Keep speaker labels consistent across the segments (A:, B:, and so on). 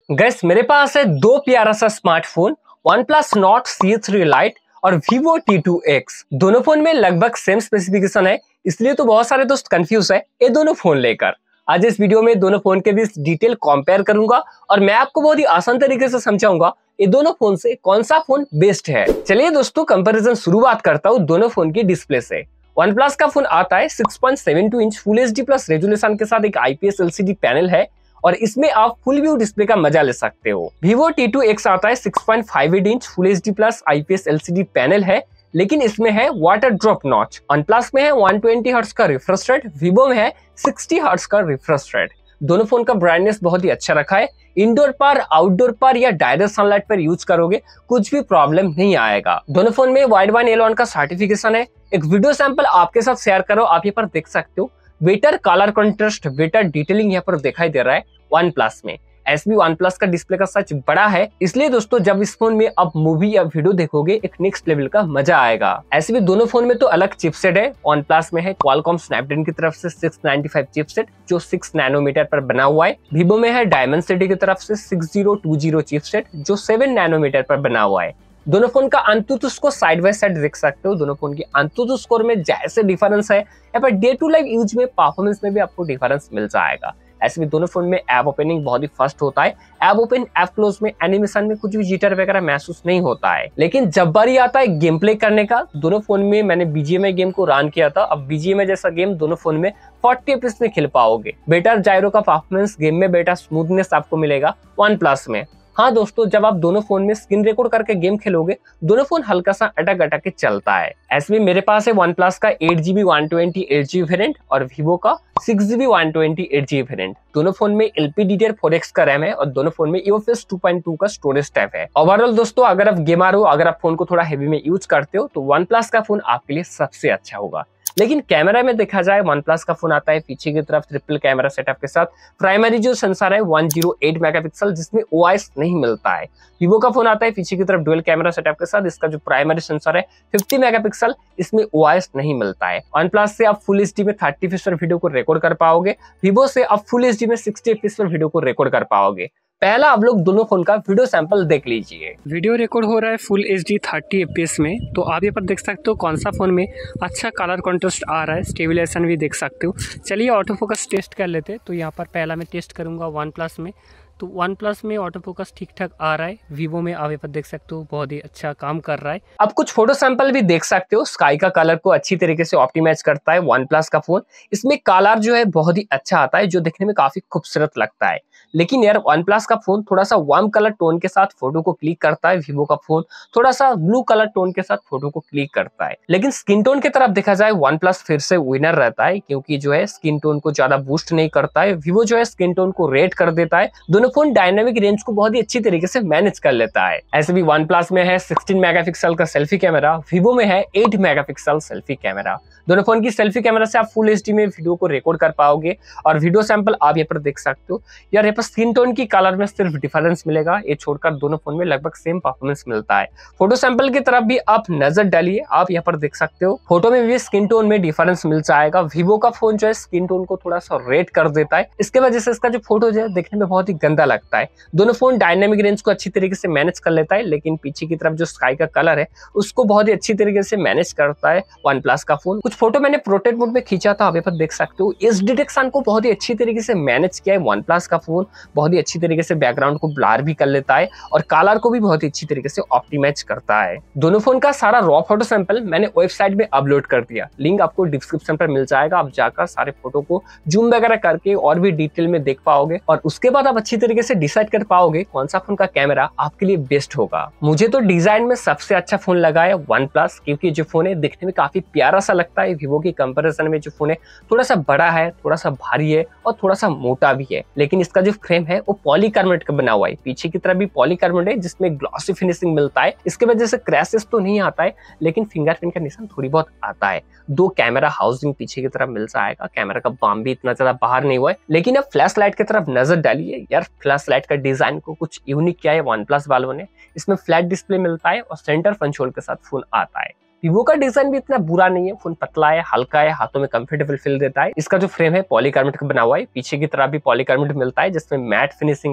A: Gas मेरे पास है दो प्यारा सा smartphone OnePlus Nord C3 Lite और Vivo T2X। दोनों फोन में लगभग सेम स्पेसिफिकेशन है, इसलिए तो बहुत सारे दोस्त कंफ्यूज है ये दोनों फोन लेकर। आज इस वीडियो में दोनों फोन के बीच डिटेल कंपेयर करूंगा और मैं आपको बहुत ही आसान तरीके से समझाऊंगा ये दोनों फोन से कौन सा फोन बेस्ट है। चलिए दोस्तों कंपैरिजन शुरुआत करता हूँ दोनों फोन की डिस्प्ले से। OnePlus का फोन आता है 6.72 inch full HD plus resolution के साथ एक IPS LCD पैनल है और इसमें आप फुल व्यू डिस्प्ले का मजा ले सकते हो। Vivo T2X आता है 6.58 inch full HD plus IPS LCD panel है, लेकिन इसमें है वाटर ड्रॉप नॉच। OnePlus में है 120 हर्ट्ज का रिफ्रेश रेट, Vivo में है 60 हर्ट्ज का रिफ्रेश रेट। दोनों फोन का ब्राइटनेस बहुत ही अच्छा रखा है। इंडोर पर, आउटडोर पर या डायरेक्ट सनलाइट पर यूज करोगे कुछ भी प्रॉब्लम नहीं आएगा। दोनों फोन में वाइड वन L1 का सर्टिफिकेशन है। एक वीडियो सैंपल आपके साथ शेयर करो, आप यहाँ पर देख सकते हो। Better colour contrast, better detailing यहाँ पर दिखाई दे रहा है OnePlus में। ऐसे भी OnePlus का डिस्प्ले का सच बड़ा है, इसलिए दोस्तों जब इस फोन में आप मूवी या वीडियो देखोगे एक नेक्स्ट लेवल का मजा आएगा। ऐसे भी दोनों फोन में तो अलग चिपसेट है। OnePlus में है Qualcomm Snapdragon की तरफ से 695 चिपसेट जो 6 नैनोमीटर पर बना हुआ है। Vivo में है Dimensity की तरफ से 6020 चिपसेट जो 7 नैनोमीटर पर बना हुआ है। दोनों फोन का AnTuTu score side by side देख सकते हो। दोनों फोन की AnTuTu स्कोर में जैसे डिफरेंस है, यहाँ पर डे टू लाइफ यूज में परफॉर्मेंस में भी आपको डिफरेंस मिल जाएगा। ऐसे भी दोनों फोन में ऐप ओपनिंग बहुत ही फास्ट होता है। ऐप ओपन ऐप क्लोज में एनिमेशन में कुछ भी जिटर वगैरह महसूस नहीं होता है। लेकिन जब बारी आता है गेम प्ले करने का, दोनों फोन में मैंने BGMI गेम को रन किया था। अब BGMI जैसा गेम दोनों फोन में 40 FPS में खेल पाओगे। बेटर जायरो का परफॉर्मेंस, गेम में बेटर स्मूथनेस आपको मिलेगा OnePlus में। हाँ दोस्तों, जब आप दोनों फोन में स्क्रीन रिकॉर्ड करके गेम खेलोगे दोनों फोन हल्का सा अटक अटक के चलता है। ऐसे भी मेरे पास है OnePlus का 8GB 128GB वेरिएंट और Vivo का 6GB 128GB वेरिएंट। दोनों फोन में LPDDR4X का रैम है और दोनों फोन में UFS 2.2 का स्टोरेज टाइप है। ओवरऑल दोस्तों अगर आप गेमर हो, अगर आप फोन को थोड़ा हेवी में यूज करते हो तो OnePlus का फोन आपके लिए सबसे अच्छा होगा। लेकिन कैमरा में देखा जाए OnePlus का फोन आता है पीछे की तरफ ट्रिपल कैमरा सेटअप के साथ। प्राइमरी जो सेंसर है 108 मेगापिक्सल जिसमें OIS नहीं मिलता है। Vivo का फोन आता है पीछे की तरफ डुअल कैमरा सेटअप के साथ। इसका जो प्राइमरी सेंसर है 50 मेगापिक्सल, इसमें OIS नहीं मिलता है। OnePlus से आप फुल एचडी में 30 FPS पर वीडियो को रिकॉर्ड कर पाओगे। Vivo से आप फुल एचडी में 60 FPS पर वीडियो को रिकॉर्ड कर पाओगे। पहला आप लोग दोनों फोन का वीडियो सैंपल देख लीजिए।
B: वीडियो रिकॉर्ड हो रहा है फुल एचडी 30 FPS में, तो आप यहाँ पर देख सकते हो कौन सा फोन में अच्छा कलर कॉन्ट्रास्ट आ रहा है। स्टेबिलाइजेशन भी देख सकते हो। चलिए ऑटो फोकस टेस्ट कर लेते हैं। तो यहाँ पर पहला मैं टेस्ट करूँगा OnePlus में। तो OnePlus में ऑटो फोकस ठीक ठाक आ रहा है। Vivo में आप यहाँ पर देख सकते हो बहुत ही अच्छा काम कर रहा है।
A: अब कुछ फोटो सैंपल भी देख सकते हो। स्काई का कलर को अच्छी तरीके से ऑप्टिमाइज करता है OnePlus का फोन। इसमें कलर जो है बहुत ही अच्छा आता है जो देखने में काफी खूबसूरत लगता है। लेकिन यार OnePlus का फोन थोड़ा सा वार्म कलर टोन के साथ फोटो को क्लिक करता है। Vivo का फोन थोड़ा सा ब्लू कलर टोन के साथ फोटो को क्लिक करता है। लेकिन स्किन टोन की तरफ देखा जाए OnePlus फिर से विनर रहता है, क्योंकि जो है स्किन टोन को ज्यादा बूस्ट नहीं करता है। Vivo जो है स्किन टोन को रेट कर देता है। दोनों फोन डायनामिक रेंज को बहुत ही अच्छी तरीके से मैनेज कर लेता है। ऐसे भी OnePlus में है 16 मेगापिक्सल का सेल्फी कैमरा, Vivo में है 8 मेगापिक्सल सेल्फी कैमरा। दोनों फोन की सेल्फी कैमरा से आप फुल एचडी में वीडियो को रिकॉर्ड कर पाओगे और वीडियो सैंपल आप यहाँ पर देख सकते हो। यार यहाँ पर स्किन टोन की कलर में सिर्फ डिफरेंस मिलेगा, ये छोड़कर दोनों फोन में लगभग सेम परफॉर्मेंस मिलता है। फोटो सैंपल की तरफ भी आप नजर डालिए, आप यहाँ पर देख सकते हो फोटो में भी स्किन टोन में डिफरेंस मिल जाएगा। Vivo का फोन जो है स्किन टोन को थोड़ा सा रेड कर देता है, इसके वजह से इसका जो फोटो जो है देखने में बहुत ही गंदा लगता है। दोनों फोन डायनामिक रेंज को अच्छी तरीके से मैनेज कर लेता है, लेकिन पीछे की तरफ जो स्काई का कलर है उसको बहुत ही अच्छी तरीके से मैनेज करता है OnePlus का फोन। कुछ फोटो मैंने प्रोटेक्ट मोड में खींचा था, आप यहाँ पर देख सकते हो। एज डिटेक्शन को बहुत ही अच्छी तरीके से मैनेज किया है OnePlus का फोन। बहुत ही अच्छी तरीके से बैकग्राउंड को ब्लर भी कर लेता है और कलर को भी बहुत ही अच्छी तरीके से ऑप्टिमाइज करता है। दोनों फोन का सारा रॉ फोटो सैंपल मैंने वेबसाइट में अपलोड कर दिया, लिंक आपको डिस्क्रिप्शन पर मिल जाएगा। आप जाकर सारे फोटो को जूम वगैरह करके और भी डिटेल में देख पाओगे और उसके बाद आप अच्छी तरीके से डिसाइड कर पाओगे कौन सा फोन का कैमरा आपके लिए बेस्ट होगा। मुझे तो डिजाइन में सबसे अच्छा फोन लगा है OnePlus, क्योंकि जो फोन है देखने में काफी प्यारा सा लगता है। Vivo की कंपैरिजन में जो फोन है थोड़ा सा बड़ा है, थोड़ा सा भारी है और थोड़ा सा मोटा भी है। लेकिन इसका जो फ्रेम है वो पॉलीकार्बोनेट का बना हुआ है। पीछे की तरफ भी पॉलीकार्बोनेट है जिसमें ग्लॉसी फिनिशिंग मिलता है। इसके वजह से क्रैशेस तो नहीं आता है, लेकिन फिंगरप्रिंट का निशान थोड़ी बहुत आता है। दो कैमरा हाउसिंग पीछे की तरफ मिल जाएगा। कैमरा का बाम भी इतना ज्यादा बाहर नहीं हुआ है। लेकिन अब फ्लैश लाइट की तरफ नजर डालिए। यार फ्लैश लाइट का डिजाइन को कुछ यूनिक किया है OnePlus वालों ने। इसमें फ्लैट डिस्प्ले मिलता है और सेंटर कंसोल के साथ फोन आता है। Vivo का डिजाइन भी इतना बुरा नहीं है, फोन पतला है, हल्का है, हाथों में कंफर्टेबल फील देता है। इसका जो फ्रेम है पॉलीकार्बोनेट का बना हुआ है, पीछे की तरफ भी पॉलीकार्बोनेट मिलता है जिसमें मैट फिनिशिंग है।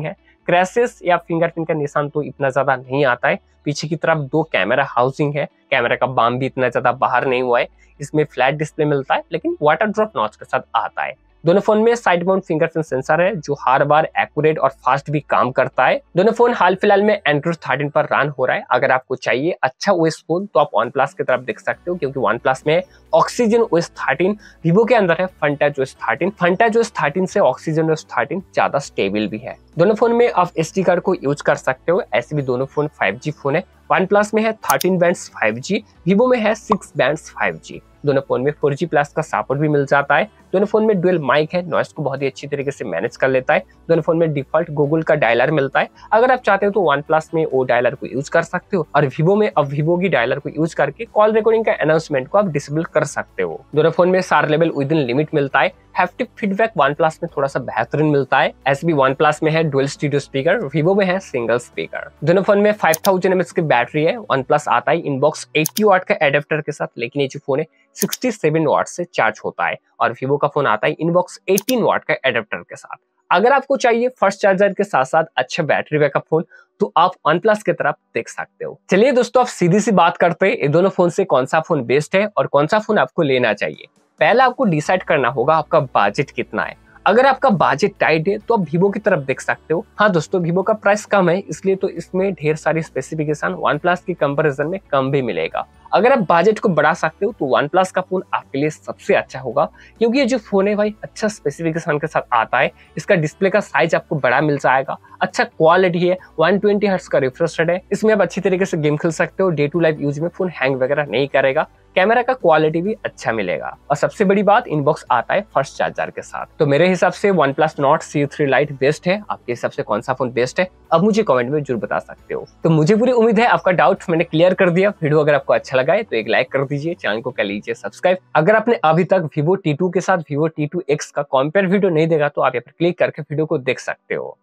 A: क्रैशेस या फिंगरप्रिंट का निशान तो इतना ज्यादा नहीं आता है। पीछे की तरफ 2 कैमरा हाउसिंग है, कैमरा का बाम भी इतना ज्यादा बाहर नहीं हुआ है। इसमें फ्लैट डिस्प्ले मिलता है लेकिन वाटर ड्रॉप नॉच के साथ आता है। दोनों फोन में साइड माउंट फिंगरप्रिंट सेंसर है जो हर बार एक्यूरेट और फास्ट भी काम करता है। दोनों फोन हाल फिलहाल में एंड्रॉइड 13 पर रन हो रहा है। अगर आपको चाहिए अच्छा ओएस फोन तो आप OnePlus की तरफ देख सकते हो, क्योंकि OnePlus में ऑक्सीजन OS 13, वीवो के अंदर है फंटच OS 13। फंटच OS 13 से ऑक्सीजन OS 13 ज्यादा स्टेबल भी है। दोनों फोन में आप SD कार्ड को यूज कर सकते हो। ऐसे भी दोनों फोन 5G फोन है। OnePlus में है 13 बैंड्स 5G, वीवो में है 6 बैंड्स 5G। दोनों फोन में 4G प्लस का सपोर्ट भी मिल जाता है। दोनों फोन में डुअल माइक है, नॉइस को बहुत ही अच्छी तरीके से मैनेज कर लेता है। दोनों फोन में डिफॉल्ट गूगल का डायलर मिलता है। अगर आप चाहते हो तो OnePlus में वो डायलर को यूज कर सकते हो और वीवो में अब वीवो की डायलर को यूज करके कॉल रिकॉर्डिंग का अनाउंसमेंट को आप डिसेबल कर सकते हो। दोनों फोन में SAR level within limit मिलता है। हैप्टिक फीडबैक OnePlus में थोड़ा सा बेहतरीन मिलता है। ऐसे भी OnePlus में है डुअल स्टीरियो स्पीकर, वीवो में है सिंगल स्पीकर। दोनों फोन में 5000 mAh की बैटरी है। OnePlus आता है इनबॉक्स 80 वाट का एडेप्टर के साथ, लेकिन ये जो फोन है 67 वाट से चार्ज होता है और वीवो का फोन आता है इनबॉक्स 18 वाट का एडेप्टर के साथ। अगर आपको चाहिए फास्ट चार्जर के साथ साथ अच्छा बैटरी बैकअप फोन तो आप OnePlus की तरफ देख सकते हो। चलिए दोस्तों, आप सीधी सी बात करते हैं, ये दोनों फोन से कौन सा फोन बेस्ट है और कौन सा फोन आपको लेना चाहिए। पहला आपको डिसाइड करना होगा आपका बजट कितना है। अगर आपका बजट टाइट है तो आप वीवो की तरफ देख सकते हो। हाँ दोस्तों, वीवो का प्राइस कम है इसलिए तो इसमें ढेर सारी स्पेसिफिकेशन OnePlus की कंपैरिजन में कम भी मिलेगा। अगर आप बजट को बढ़ा सकते हो तो OnePlus का फोन आपके लिए सबसे अच्छा होगा, क्योंकि ये जो फोन है भाई अच्छा स्पेसिफिकेशन के साथ आता है। इसका डिस्प्ले का साइज आपको बड़ा मिल जाएगा, अच्छा क्वालिटी है, 120 हर्ट्ज का रिफ्रेश रेट है। इसमें आप अच्छी तरीके से गेम खेल सकते हो। डे टू लाइफ यूज में फोन हैंग वगैरह नहीं करेगा। कैमरा का क्वालिटी भी अच्छा मिलेगा और सबसे बड़ी बात, इनबॉक्स आता है फर्स्ट चार्जर के साथ। तो मेरे हिसाब से OnePlus Nord C3 Lite best है। आपके हिसाब से कौन सा फोन बेस्ट है अब मुझे कमेंट में जरूर बता सकते हो। तो मुझे पूरी उम्मीद है आपका डाउट मैंने क्लियर कर दिया। वीडियो अगर आपको अच्छा लगा है तो एक लाइक कर दीजिए, चैनल को कर लीजिए सब्सक्राइब। अगर आपने अभी तक Vivo T2 के साथ Vivo T2X का कंपेयर वीडियो नहीं देखा तो आप यहाँ पर क्लिक करके वीडियो को देख सकते हो।